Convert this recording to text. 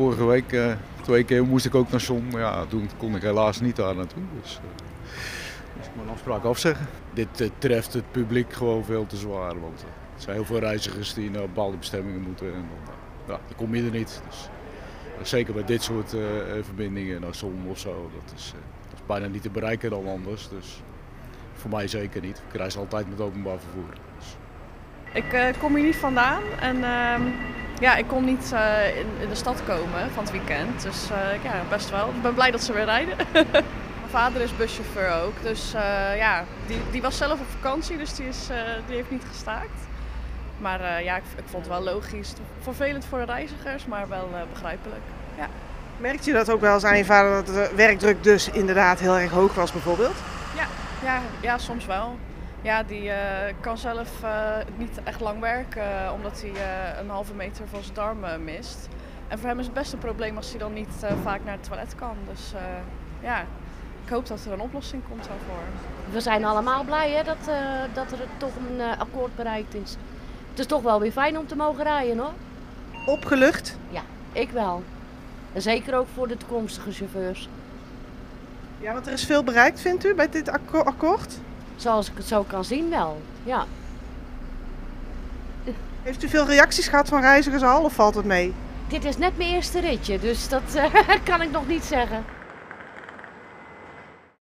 vorige week 2 keer moest ik ook naar Zon. Ja, toen kon ik helaas niet daar naartoe. Dus ik mijn afspraak afzeggen. Dit treft het publiek gewoon veel te zwaar. Want er zijn heel veel reizigers die naar bepaalde bestemmingen moeten. En dan kom je er niet. Dus, zeker bij dit soort verbindingen naar Zon of zo. Dat is bijna niet te bereiken dan anders. Dus voor mij zeker niet. Ik reis altijd met openbaar vervoer. Dus. Ik kom hier niet vandaan en ik kon niet in de stad komen van het weekend. Dus best wel. Ik ben blij dat ze weer rijden. Mijn vader is buschauffeur ook, dus die was zelf op vakantie, dus die heeft niet gestaakt. Maar ik vond het wel logisch. Vervelend voor de reizigers, maar wel begrijpelijk. Ja. Merkt je dat ook wel eens aan je vader, dat de werkdruk dus inderdaad heel erg hoog was bijvoorbeeld? Ja, soms wel. Ja, die kan zelf niet echt lang werken, omdat hij een halve meter van zijn darmen mist. En voor hem is het best een probleem als hij dan niet vaak naar het toilet kan. Dus ik hoop dat er een oplossing komt daarvoor. We zijn allemaal blij hè, dat er toch een akkoord bereikt is. Het is toch wel weer fijn om te mogen rijden hoor. Opgelucht? Ja, ik wel. En zeker ook voor de toekomstige chauffeurs. Ja, want er is veel bereikt, vindt u, bij dit akkoord? Zoals ik het zo kan zien wel, ja. Heeft u veel reacties gehad van reizigers al of valt het mee? Dit is net mijn eerste ritje, dus dat kan ik nog niet zeggen.